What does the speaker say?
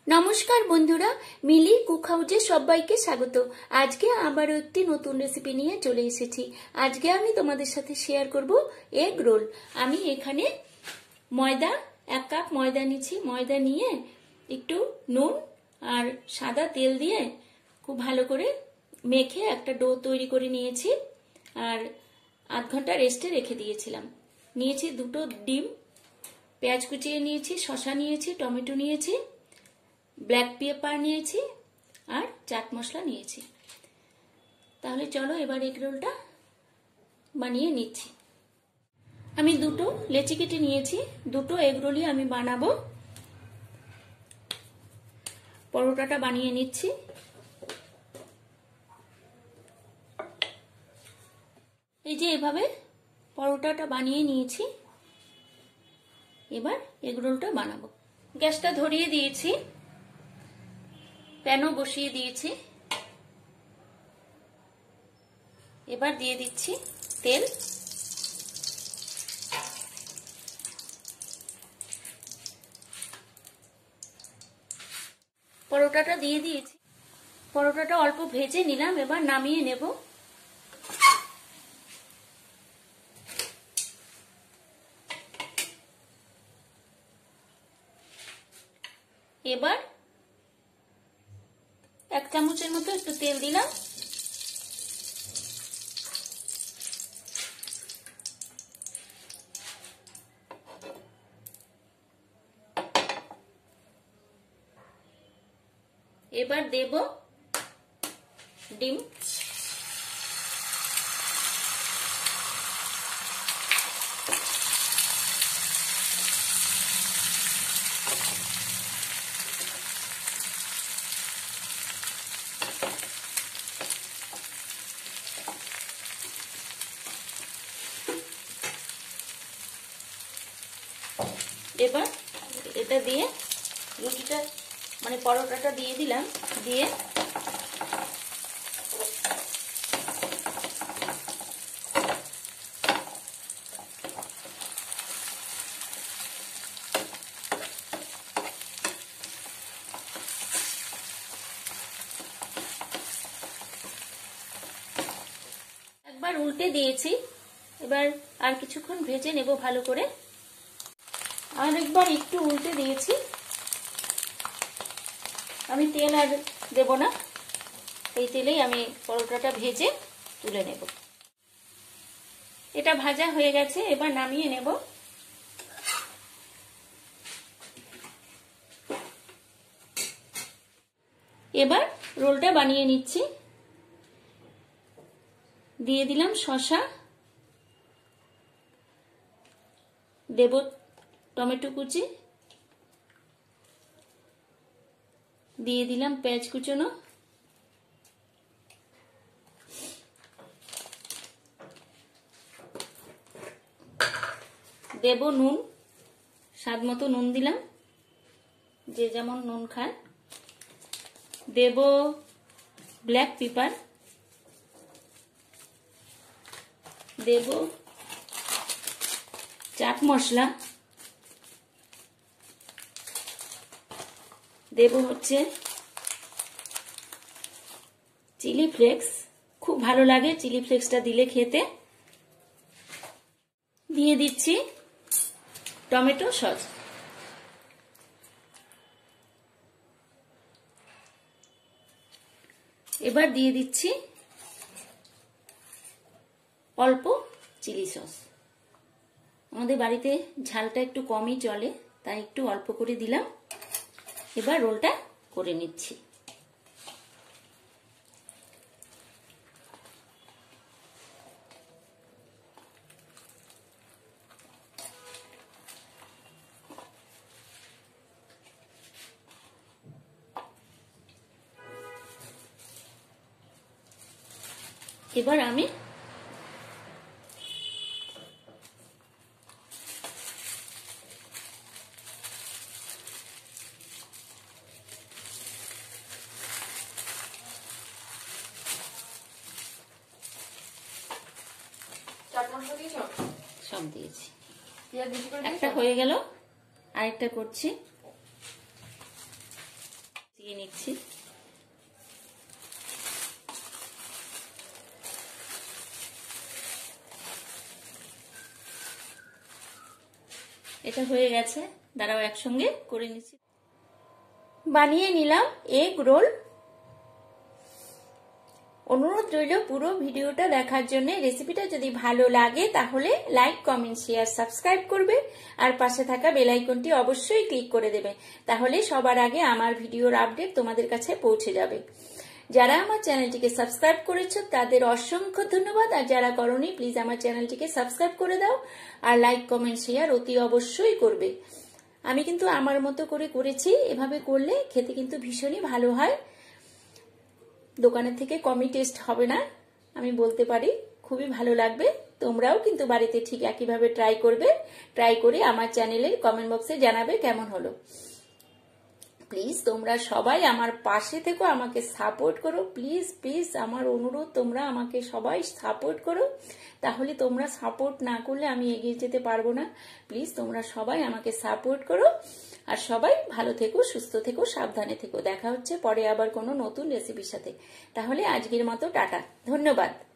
নমস্কার বন্ধুরা, মিলি কুক হাউজে সবাইকে স্বাগত। আজকে আবারও একটি নতুন রেসিপি নিয়ে চলে এসেছি। আজকে আমি তোমাদের সাথে শেয়ার করব এগ রোল। আমি এখানে ময়দা 1 কাপ ময়দা নিয়েছি। ময়দা নিয়ে একটু নুন আর সাদা তেল দিয়ে খুব ভালো করে মেখে একটা ডো তৈরি করে নিয়েছি আর আধ ঘন্টা রেস্টে রেখে দিয়েছিলাম। নিয়েছি 2টো ডিম, পেঁয়াজ কুচিয়ে নিয়েছি, শসা নিয়েছি, টমেটো নিয়েছি, ব্ল্যাক পেপার নিয়েছি আর চাট মশলা নিয়েছি। তাহলে চলো এবার এগ রোলটা বানিয়ে নিচ্ছি। আমি 2টো লেচি কেটে নিয়েছি। 2টো এগ রোলই আমি বানাবো। পরোটাটা বানিয়ে নিচ্ছি। এই যে এভাবে পরোটাটা বানিয়ে নিয়েছি। এবার এগ রোলটা বানাবো। গ্যাসটা ধরিয়ে দিয়েছি, প্যানও বসিয়ে দিয়েছি। এবার দিয়ে দিচ্ছি তেল। পরোটাটা দিয়ে দিয়েছি। পরোটাটা অল্প ভেজে নিলাম, এবার নামিয়ে নেব। এবার 1 চামচের মতো একটু তেল দিলাম। এবার দেব ডিম। এবার এটা দিয়ে রুটিটা মানে পরোটাটা দিয়ে দিলাম। দিয়ে একবার উল্টে দিয়েছি। এবার আর কিছুক্ষণ ভেজে নেব ভালো করে। আর একবার একটু উল্টে দিয়েছি। আমি তেল আর দেব না, এই তেলেই আমি পরোটাটা ভেজে তুলে নেব। এটা ভাজা হয়ে গেছে, এবার নামিয়ে নেব। এবার রোলটা বানিয়ে নিচ্ছি। দিয়ে দিলাম শসা, দেব টমেটো কুচি, দিয়ে দিলাম পেঁয়াজ কুচনো, দেব নুন, স্বাদ মতো নুন দিলাম, যে যেমন নুন খায়। দেব ব্ল্যাক পেপার, দেব চাট মশলা, দেব হচ্ছে চিলি ফ্লেক্স। খুব ভালো লাগে চিলি ফ্লেক্সটা দিলে খেতে। দিয়ে দিচ্ছি টমেটো সস। এবার দিয়ে দিচ্ছি অল্প চিলি সস। আমাদের বাড়িতে ঝালটা একটু কমই চলে, তাই একটু অল্প করে দিলাম। এবার রোলটা করে নিচ্ছি। এবার আমি সব দিয়েছি। একটা হয়ে গেল, আরেকটা করছি। দিয়ে নিচ্ছি। এটা হয়ে গেছে, দাঁড়াও একসঙ্গে করে নিচ্ছি। বানিয়ে নিলাম এগ রোল। অনুরোধ রইল পুরো ভিডিওটা দেখার জন্য। রেসিপিটা যদি ভালো লাগে তাহলে লাইক, কমেন্ট, শেয়ার, সাবস্ক্রাইব করবে আর পাশে থাকা বেল আইকনটি অবশ্যই ক্লিক করে দেবে, তাহলে সবার আগে আমার ভিডিওর আপডেট তোমাদের কাছে পৌঁছে যাবে। যারা আমার চ্যানেলটিকে সাবস্ক্রাইব করেছো তাদের অসংখ্য ধন্যবাদ, আর যারা করোনি প্লিজ আমার চ্যানেলটিকে সাবস্ক্রাইব করে দাও আর লাইক, কমেন্ট, শেয়ার অতি অবশ্যই করবে। আমি কিন্তু আমার মতো করে করেছি, এভাবে করলে খেতে কিন্তু ভীষণই ভালো হয়, দোকানের থেকে কমই টেস্ট হবে না, আমি বলতে পারি খুবই ভালো লাগবে। তোমরাও কিন্তু বাড়িতে ঠিক একইভাবে ট্রাই করবে, ট্রাই করে আমার চ্যানেলের কমেন্ট বক্সে জানাবে কেমন হলো। প্লিজ তোমরা সবাই আমার পাশে থেকো, আমাকে সাপোর্ট করো, প্লিজ প্লিজ আমার অনুরোধ, তোমরা আমাকে সবাই সাপোর্ট করো, তাহলে তোমরা সাপোর্ট না করলে আমি এগিয়ে যেতে পারবো না। প্লিজ তোমরা সবাই আমাকে সাপোর্ট করো, আর সবাই ভালো থেকো, সুস্থ থেকো, সাবধানে থেকো। দেখা হচ্ছে পরে আবার কোনো নতুন রেসিপির সাথে। তাহলে আজকের মতো টাটা, ধন্যবাদ।